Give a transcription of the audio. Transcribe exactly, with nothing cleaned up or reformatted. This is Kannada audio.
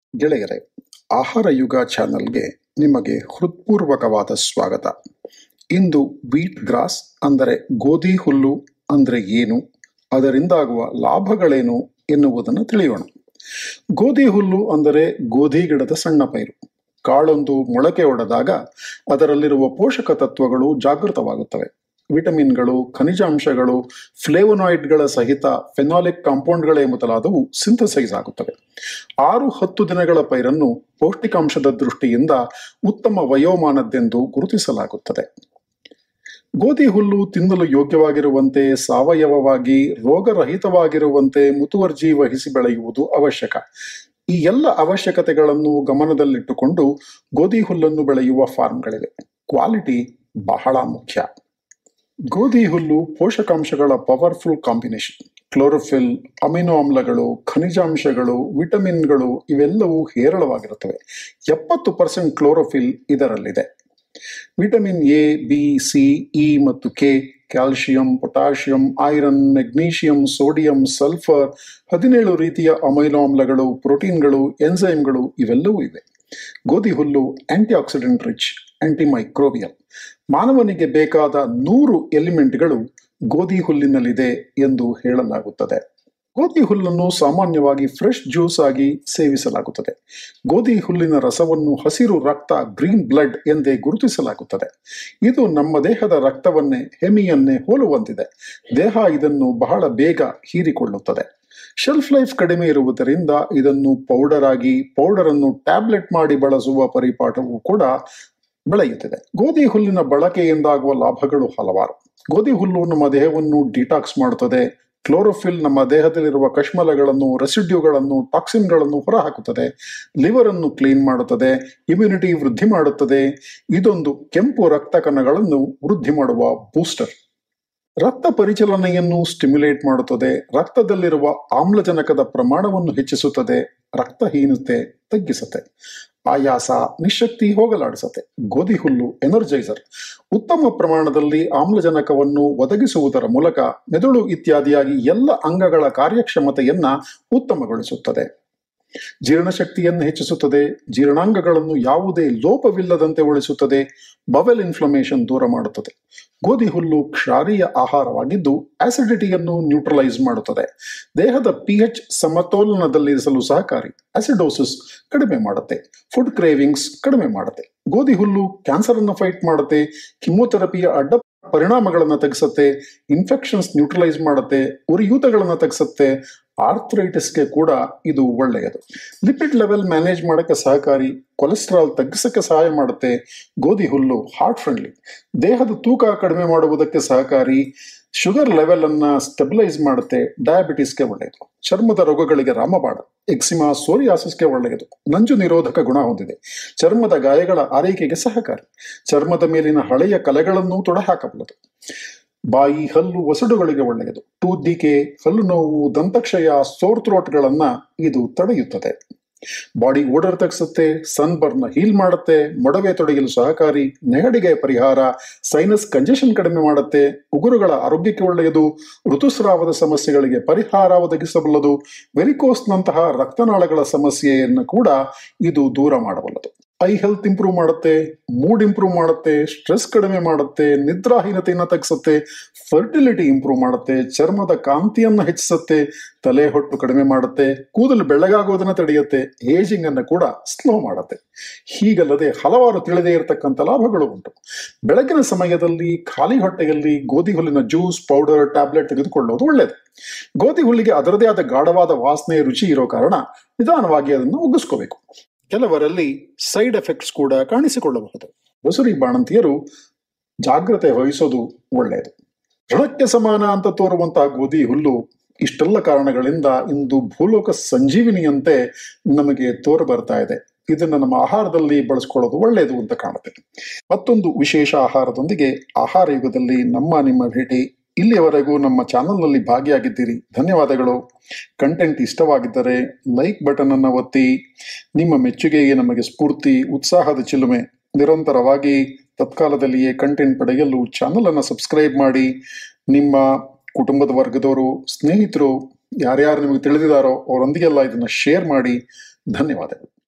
ಗೆಳೆಯರೆ, ಆಹಾರ ಯುಗ ಚಾನಲ್ಗೆ ನಿಮಗೆ ಹೃತ್ಪೂರ್ವಕವಾದ ಸ್ವಾಗತ. ಇಂದು ವೀಟ್ ಗ್ರಾಸ್ ಅಂದರೆ ಗೋಧಿ ಹುಲ್ಲು ಅಂದರೆ ಏನು, ಅದರಿಂದಾಗುವ ಲಾಭಗಳೇನು ಎನ್ನುವುದನ್ನು ತಿಳಿಯೋಣ. ಗೋಧಿ ಹುಲ್ಲು ಅಂದರೆ ಗೋಧಿ ಗಿಡದ ಸಣ್ಣ ಪೈರು. ಕಾಳೊಂದು ಮೊಳಕೆ ಒಡೆದಾಗ ಅದರಲ್ಲಿರುವ ಪೋಷಕ ತತ್ವಗಳು ಜಾಗೃತವಾಗುತ್ತವೆ. ವಿಟಮಿನ್ಗಳು, ಖನಿಜಾಂಶಗಳು, ಫ್ಲೇವನಾಯ್ಡ್ಗಳ ಸಹಿತ ಫೆನಾಲಿಕ್ ಕಾಂಪೌಂಡ್ಗಳೇ ಮೊದಲಾದವು ಸಿಂಥಸೈಸ್ ಆಗುತ್ತವೆ. ಆರು ಹತ್ತು ದಿನಗಳ ಪೈರನ್ನು ಪೌಷ್ಟಿಕಾಂಶದ ದೃಷ್ಟಿಯಿಂದ ಉತ್ತಮ ವಯೋಮಾನದ್ದೆಂದು ಗುರುತಿಸಲಾಗುತ್ತದೆ. ಗೋಧಿ ಹುಲ್ಲು ತಿನ್ನಲು ಯೋಗ್ಯವಾಗಿರುವಂತೆ, ಸಾವಯವವಾಗಿ, ರೋಗರಹಿತವಾಗಿರುವಂತೆ ಮುತುವರ್ಜಿ ವಹಿಸಿ ಬೆಳೆಯುವುದು ಅವಶ್ಯಕ. ಈ ಎಲ್ಲ ಅವಶ್ಯಕತೆಗಳನ್ನು ಗಮನದಲ್ಲಿಟ್ಟುಕೊಂಡು ಗೋಧಿ ಹುಲ್ಲನ್ನು ಬೆಳೆಯುವ ಫಾರ್ಮ್ಗಳಿವೆ. ಕ್ವಾಲಿಟಿ ಬಹಳ ಮುಖ್ಯ. ಗೋಧಿ ಹುಲ್ಲು ಪೋಷಕಾಂಶಗಳ ಪವರ್ಫುಲ್ ಕಾಂಬಿನೇಷನ್. ಕ್ಲೋರೋಫಿಲ್, ಅಮಿನೋ ಆಮ್ಲಗಳು, ಖನಿಜಾಂಶಗಳು, ವಿಟಮಿನ್ಗಳು ಇವೆಲ್ಲವೂ ಹೇರಳವಾಗಿರುತ್ತವೆ. ಎಪ್ಪತ್ತು ಪರ್ಸೆಂಟ್ ಕ್ಲೋರೋಫಿಲ್ ಇದರಲ್ಲಿದೆ. Vitamin A, B, C, E ಮತ್ತು K, calcium, potassium, iron, magnesium, sodium, sulphur, ಹದಿನೇಳು ರೀತಿಯ ಅಮೈನೋ ಆಮ್ಲಗಳು, ಪ್ರೋಟೀನ್ಗಳು, ಎನ್ಸೈಮ್ಗಳು ಇವೆಲ್ಲವೂ ಇವೆ. ಗೋಧಿ ಹುಲ್ಲು ಆಂಟಿ ಆಕ್ಸಿಡೆಂಟ್ ರಿಚ್, ಆಂಟಿಮೈಕ್ರೋಬಿಯಲ್. ಮಾನವನಿಗೆ ಬೇಕಾದ ನೂರು ಎಲಿಮೆಂಟ್ಗಳು ಗೋಧಿ ಹುಲ್ಲಿನಲ್ಲಿದೆ ಎಂದು ಹೇಳಲಾಗುತ್ತದೆ. ಗೋಧಿ ಹುಲ್ಲನ್ನು ಸಾಮಾನ್ಯವಾಗಿ ಫ್ರೆಶ್ ಜ್ಯೂಸ್ ಆಗಿ ಸೇವಿಸಲಾಗುತ್ತದೆ. ಗೋಧಿ ಹುಲ್ಲಿನ ರಸವನ್ನು ಹಸಿರು ರಕ್ತ, ಗ್ರೀನ್ ಬ್ಲಡ್ ಎಂದೇ ಗುರುತಿಸಲಾಗುತ್ತದೆ. ಇದು ನಮ್ಮ ದೇಹದ ರಕ್ತವನ್ನೇ, ಹೆಮಿಯನ್ನೇ ಹೋಲುವಂತಿದೆ. ದೇಹ ಇದನ್ನು ಬಹಳ ಬೇಗ ಹೀರಿಕೊಳ್ಳುತ್ತದೆ. ಶೆಲ್ಫ್ ಲೈಫ್ ಕಡಿಮೆ ಇರುವುದರಿಂದ ಇದನ್ನು ಪೌಡರ್ ಆಗಿ, ಪೌಡರ್ ಅನ್ನು ಟ್ಯಾಬ್ಲೆಟ್ ಮಾಡಿ ಬಳಸುವ ಪರಿಪಾಠವೂ ಕೂಡ ಬೆಳೆಯುತ್ತಿದೆ. ಗೋಧಿ ಹುಲ್ಲಿನ ಬಳಕೆಯಿಂದಾಗುವ ಲಾಭಗಳು ಹಲವಾರು. ಗೋಧಿ ಹುಲ್ಲು ನಮ್ಮ ದೇಹವನ್ನು ಡಿಟಾಕ್ಸ್ ಮಾಡುತ್ತದೆ. ಕ್ಲೋರೋಫಿಲ್ ನಮ್ಮ ದೇಹದಲ್ಲಿರುವ ಕಶ್ಮಲಗಳನ್ನು, ರೆಸಿಡ್ಯೂಗಳನ್ನು, ಟಾಕ್ಸಿನ್ಗಳನ್ನು ಹೊರಹಾಕುತ್ತದೆ. ಲಿವರ್ ಅನ್ನು ಕ್ಲೀನ್ ಮಾಡುತ್ತದೆ. ಇಮ್ಯುನಿಟಿ ವೃದ್ಧಿ ಮಾಡುತ್ತದೆ. ಇದೊಂದು ಕೆಂಪು ರಕ್ತ ಕಣಗಳನ್ನು ವೃದ್ಧಿ ಮಾಡುವ ಬೂಸ್ಟರ್. ರಕ್ತ ಪರಿಚಲನೆಯನ್ನು ಸ್ಟಿಮ್ಯುಲೇಟ್ ಮಾಡುತ್ತದೆ. ರಕ್ತದಲ್ಲಿರುವ ಆಮ್ಲಜನಕದ ಪ್ರಮಾಣವನ್ನು ಹೆಚ್ಚಿಸುತ್ತದೆ. ರಕ್ತಹೀನತೆ ತಗ್ಗಿಸುತ್ತೆ. ಆಯಾಸ, ನಿಶಕ್ತಿ ಹೋಗಲಾಡಿಸುತ್ತೆ. ಗೋಧಿ ಹುಲ್ಲು ಎನರ್ಜೈಸರ್. ಉತ್ತಮ ಪ್ರಮಾಣದಲ್ಲಿ ಆಮ್ಲಜನಕವನ್ನು ಒದಗಿಸುವುದರ ಮೂಲಕ ಮೆದುಳು ಇತ್ಯಾದಿಯಾಗಿ ಎಲ್ಲ ಅಂಗಗಳ ಕಾರ್ಯಕ್ಷಮತೆಯನ್ನ ಉತ್ತಮಗೊಳಿಸುತ್ತದೆ. ಜೀರ್ಣಶಕ್ತಿಯನ್ನು ಹೆಚ್ಚಿಸುತ್ತದೆ. ಜೀರ್ಣಾಂಗಗಳನ್ನು ಯಾವುದೇ ಲೋಪವಿಲ್ಲದಂತೆ ಉಳಿಸುತ್ತದೆ. ಬವೆಲ್ ಇನ್ಫ್ಲಮೇಷನ್ ದೂರ ಮಾಡುತ್ತದೆ. ಗೋಧಿ ಹುಲ್ಲು ಕ್ಷಾರೀಯ ಆಹಾರವಾಗಿದ್ದು ಆಸಿಡಿಟಿಯನ್ನು ನ್ಯೂಟ್ರಲೈಸ್ ಮಾಡುತ್ತದೆ. ದೇಹದ ಪಿಎಚ್ ಸಮತೋಲನದಲ್ಲಿರಿಸಲು ಸಹಕಾರಿ. ಆಸಿಡೋಸಿಸ್ ಕಡಿಮೆ ಮಾಡುತ್ತೆ. ಫುಡ್ ಕ್ರೇವಿಂಗ್ಸ್ ಕಡಿಮೆ ಮಾಡುತ್ತೆ. ಗೋಧಿ ಹುಲ್ಲು ಕ್ಯಾನ್ಸರ್ ಅನ್ನು ಫೈಟ್ ಮಾಡುತ್ತೆ. ಕಿಮೋಥೆರಪಿಯ ಅಡ್ಡ ಪರಿಣಾಮಗಳನ್ನು ತಗ್ಗಿಸುತ್ತೆ. ಇನ್ಫೆಕ್ಷನ್ಸ್ ನ್ಯೂಟ್ರಲೈಸ್ ಮಾಡುತ್ತೆ. ಉರಿಯೂತಗಳನ್ನು ತಗ್ಗಿಸುತ್ತೆ. ಆರ್ಥರೈಟಿಸ್ಗೆ ಕೂಡ ಇದು ಒಳ್ಳೆಯದು. ಲಿಪಿಡ್ ಲೆವೆಲ್ ಮ್ಯಾನೇಜ್ ಮಾಡಕ್ಕೆ ಸಹಕಾರಿ. ಕೊಲೆಸ್ಟ್ರಾಲ್ ತಗ್ಗಿಸಕ್ಕೆ ಸಹಾಯ ಮಾಡುತ್ತೆ. ಗೋಧಿ ಹುಲ್ಲು ಹಾರ್ಟ್ ಫ್ರೆಂಡ್ಲಿ. ದೇಹದ ತೂಕ ಕಡಿಮೆ ಮಾಡುವುದಕ್ಕೆ ಸಹಕಾರಿ. ಶುಗರ್ ಲೆವೆಲ್ ಅನ್ನ ಸ್ಟೆಬಿಲೈಸ್ ಮಾಡುತ್ತೆ. ಡಯಾಬಿಟಿಸ್ಗೆ ಒಳ್ಳೆಯದು. ಚರ್ಮದ ರೋಗಗಳಿಗೆ ರಾಮಬಾಣ. ಎಕ್ಸಿಮಾ, ಸೋರಿಯಾಸಿಸ್ಗೆ ಒಳ್ಳೆಯದು. ನಂಜು ನಿರೋಧಕ ಗುಣ ಹೊಂದಿದೆ. ಚರ್ಮದ ಗಾಯಗಳ ಆರೈಕೆಗೆ ಸಹಕಾರಿ. ಚರ್ಮದ ಮೇಲಿನ ಹಳೆಯ ಕಲೆಗಳನ್ನು ತೊಡೆಹಾಕಬಲ್ಲದು. ಬಾಯಿ, ಹಲ್ಲು, ಒಸಡುಗಳಿಗೆ ಒಳ್ಳೆಯದು. ಟೂತ್ ಡಿಕೆ, ಹಲ್ಲು ನೋವು, ದಂತಕ್ಷಯ, ಸೋರ್ ಥ್ರೋಟ್ಗಳನ್ನ ಇದು ತಡೆಯುತ್ತದೆ. ಬಾಡಿ ಓಡರ್ ತಗ್ಗಿಸುತ್ತೆ. ಸನ್ ಬರ್ನ್ ಹೀಲ್ ಮಾಡುತ್ತೆ. ಮೊಡವೆ ತೊಡೆಯಲು ಸಹಕಾರಿ. ನೆಗಡಿಗೆ ಪರಿಹಾರ. ಸೈನಸ್ ಕಂಜೆಷನ್ ಕಡಿಮೆ ಮಾಡುತ್ತೆ. ಉಗುರುಗಳ ಆರೋಗ್ಯಕ್ಕೆ ಒಳ್ಳೆಯದು. ಋತುಸ್ರಾವದ ಸಮಸ್ಯೆಗಳಿಗೆ ಪರಿಹಾರ ಒದಗಿಸಬಲ್ಲದು. ವೆರಿಕೋಸ್ನಂತಹ ರಕ್ತನಾಳಗಳ ಸಮಸ್ಯೆಯನ್ನು ಕೂಡ ಇದು ದೂರ ಮಾಡಬಲ್ಲದು. ಐ ಹೆಲ್ತ್ ಇಂಪ್ರೂವ್ ಮಾಡುತ್ತೆ. ಮೂಡ್ ಇಂಪ್ರೂವ್ ಮಾಡುತ್ತೆ. ಸ್ಟ್ರೆಸ್ ಕಡಿಮೆ ಮಾಡುತ್ತೆ. ನಿದ್ರಾಹೀನತೆಯನ್ನು ತಗ್ಗಿಸುತ್ತೆ. ಫರ್ಟಿಲಿಟಿ ಇಂಪ್ರೂವ್ ಮಾಡುತ್ತೆ. ಚರ್ಮದ ಕಾಂತಿಯನ್ನು ಹೆಚ್ಚಿಸುತ್ತೆ. ತಲೆ ಹೊಟ್ಟು ಕಡಿಮೆ ಮಾಡುತ್ತೆ. ಕೂದಲು ಬೆಳ್ಳಗಾಗುವುದನ್ನು ತಡೆಯುತ್ತೆ. ಏಜಿಂಗ್ ಅನ್ನು ಕೂಡ ಸ್ಲೋ ಮಾಡುತ್ತೆ. ಹೀಗಲ್ಲದೆ ಹಲವಾರು ತಿಳಿದೇ ಇರತಕ್ಕಂಥ ಲಾಭಗಳು ಉಂಟು. ಬೆಳಗಿನ ಸಮಯದಲ್ಲಿ ಖಾಲಿ ಹೊಟ್ಟೆಯಲ್ಲಿ ಗೋಧಿ ಹುಲ್ಲಿನ ಜ್ಯೂಸ್, ಪೌಡರ್, ಟ್ಯಾಬ್ಲೆಟ್ ತೆಗೆದುಕೊಳ್ಳುವುದು ಒಳ್ಳೆಯದು. ಗೋಧಿ ಹುಲ್ಲಿಗೆ ಅದರದೇ ಆದ ಗಾಢವಾದ ವಾಸನೆ, ರುಚಿ ಇರೋ ಕಾರಣ ನಿಧಾನವಾಗಿ ಅದನ್ನು ಒಗ್ಗಿಸ್ಕೋಬೇಕು. ಕೆಲವರಲ್ಲಿ ಸೈಡ್ ಎಫೆಕ್ಟ್ಸ್ ಕೂಡ ಕಾಣಿಸಿಕೊಳ್ಳಬಹುದು. ಬಸುರಿ ಬಾಣಂತಿಯರು ಜಾಗ್ರತೆ ವಹಿಸೋದು ಒಳ್ಳೆಯದು. ಋಣಕ್ಕೆ ಸಮಾನ ಅಂತ ತೋರುವಂತಹ ಗೋಧಿ ಹುಲ್ಲು ಇಷ್ಟೆಲ್ಲ ಕಾರಣಗಳಿಂದ ಇಂದು ಭೂಲೋಕ ಸಂಜೀವಿನಿಯಂತೆ ನಮಗೆ ತೋರ ಬರ್ತಾ ಇದೆ. ಇದನ್ನು ನಮ್ಮ ಆಹಾರದಲ್ಲಿ ಬಳಸ್ಕೊಳ್ಳೋದು ಒಳ್ಳೆಯದು ಅಂತ ಕಾಣುತ್ತೆ. ಮತ್ತೊಂದು ವಿಶೇಷ ಆಹಾರದೊಂದಿಗೆ ಆಹಾರ ಯುಗದಲ್ಲಿ ನಮ್ಮ ನಿಮ್ಮ ಭೇಟಿ. ಇಲ್ಲಿಯವರೆಗೂ ನಮ್ಮ ಚಾನಲ್ನಲ್ಲಿ ಭಾಗಿಯಾಗಿದ್ದೀರಿ, ಧನ್ಯವಾದಗಳು. ಕಂಟೆಂಟ್ ಇಷ್ಟವಾಗಿದ್ದರೆ ಲೈಕ್ ಬಟನ್ ಅನ್ನು ಒತ್ತಿ. ನಿಮ್ಮ ಮೆಚ್ಚುಗೆಗೆ ನಮಗೆ ಸ್ಫೂರ್ತಿ, ಉತ್ಸಾಹದ ಚಿಲುಮೆ. ನಿರಂತರವಾಗಿ ತತ್ಕಾಲದಲ್ಲಿಯೇ ಕಂಟೆಂಟ್ ಪಡೆಯಲು ಚಾನಲ್ ಅನ್ನು ಸಬ್ಸ್ಕ್ರೈಬ್ ಮಾಡಿ. ನಿಮ್ಮ ಕುಟುಂಬದ ವರ್ಗದವರು, ಸ್ನೇಹಿತರು ಯಾರ್ಯಾರು ನಿಮಗೆ ತಿಳಿದಿದ್ದಾರೋ ಅವರೊಂದಿಗೆಲ್ಲ ಇದನ್ನು ಶೇರ್ ಮಾಡಿ. ಧನ್ಯವಾದಗಳು.